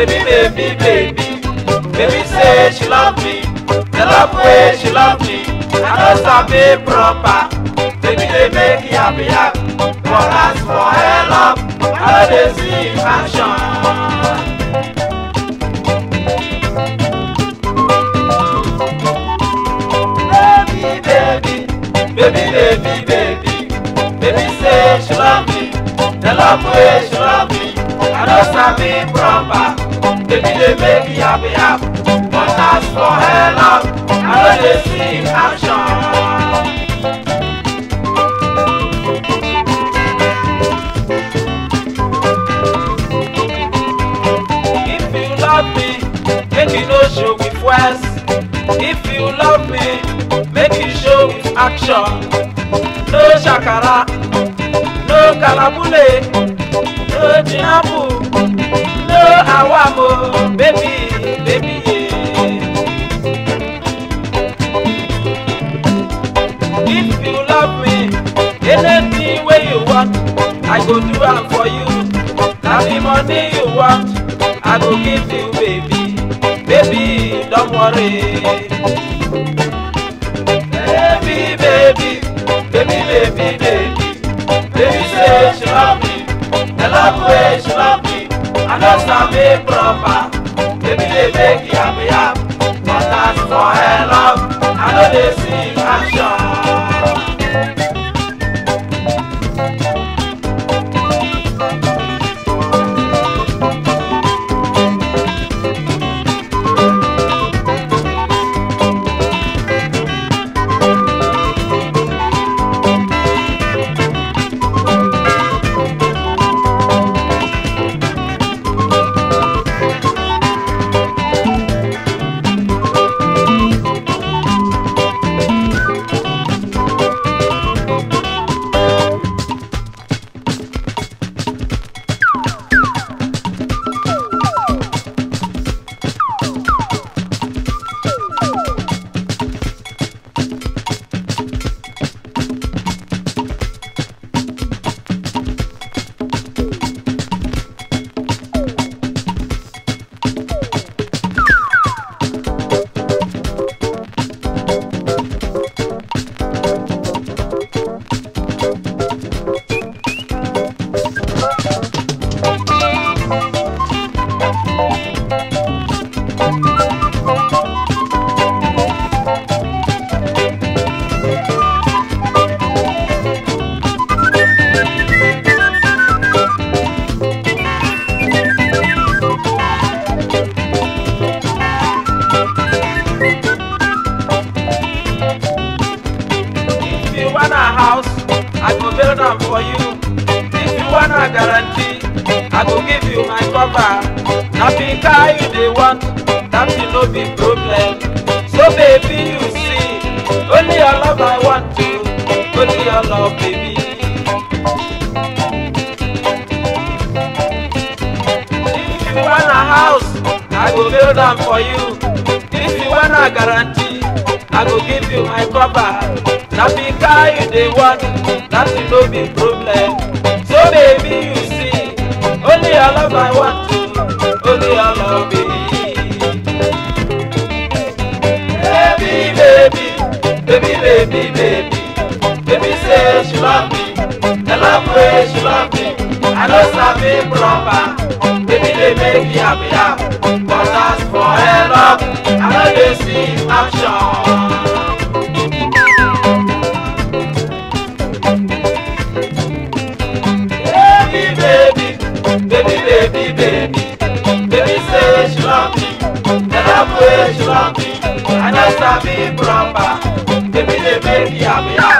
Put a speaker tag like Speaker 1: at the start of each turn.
Speaker 1: Baby say she love me, the love way she love me. I know sabi proper. Baby they make you happy, for us for her love. I know they see action. Baby say she love me, the love way she love me. I know sabi proper. Baby they make you happy, but as for her love, I know they see action. If you love me, make you no show with words. If you love me, make you show with action. No shakara, no kalabule, no jinabu, no awamo, baby, yeah. If you love me, anything where you want, I go do it for you. Now the money you want, I go give you, baby. Baby, don't worry. Baby say she love me, the love way she love me. I know sabi proper. Baby they make you happy, but as for her love, I know they see action. I go build them for you. If you wanna guarantee, I go give you my cover. Nothing car you they want, that will no be problem. So baby you see, only your love I want to, only your love baby. If you want a house, I go build them for you. If you wanna guarantee, I go give you my cover. Nothing car you they want, that will no be problem. So baby you see, only your love I want to, only your love baby. Baby say she love me, the love way she love me. I know sabi proper. Baby they make me happy, but as for her love, I know they see action. Baby say she love me, the love way she love me. I know sabi proper. Baby they make me happy.